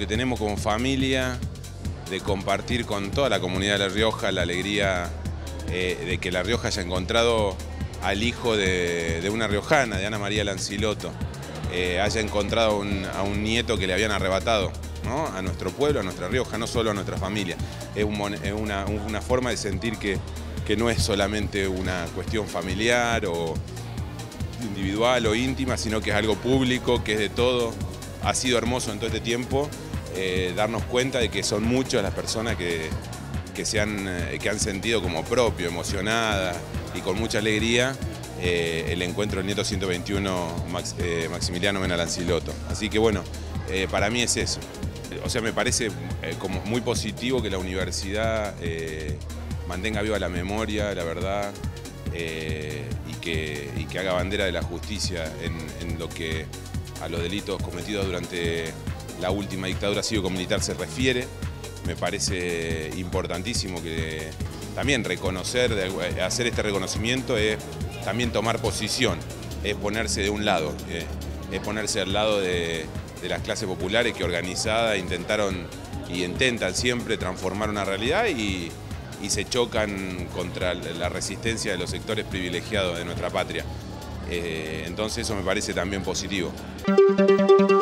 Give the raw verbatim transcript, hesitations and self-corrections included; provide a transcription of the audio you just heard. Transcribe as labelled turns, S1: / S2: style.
S1: tenemos como familia de compartir con toda la comunidad de La Rioja la alegría eh, de que La Rioja haya encontrado al hijo de, de una riojana, de Ana María Lanciloto, eh, haya encontrado un, a un nieto que le habían arrebatado, ¿no?, a nuestro pueblo, a nuestra Rioja, no solo a nuestra familia. Es, un, es una, una forma de sentir que, que no es solamente una cuestión familiar o individual o íntima, sino que es algo público, que es de todo. Ha sido hermoso en todo este tiempo eh, darnos cuenta de que son muchas las personas que, que, se han, eh, que han sentido como propio, emocionadas y con mucha alegría eh, el encuentro del nieto ciento veintiuno Max, eh, Maximiliano Mena Lanciloto. Así que bueno, eh, para mí es eso. O sea, me parece eh, como muy positivo que la universidad eh, mantenga viva la memoria, la verdad, eh, y, que, y que haga bandera de la justicia en, en lo que a los delitos cometidos durante la última dictadura cívico-militar se refiere. Me parece importantísimo que también reconocer, hacer este reconocimiento es también tomar posición, es ponerse de un lado, eh, es ponerse al lado de, de las clases populares que organizadas intentaron y intentan siempre transformar una realidad y, y se chocan contra la resistencia de los sectores privilegiados de nuestra patria. Eh, entonces eso me parece también positivo.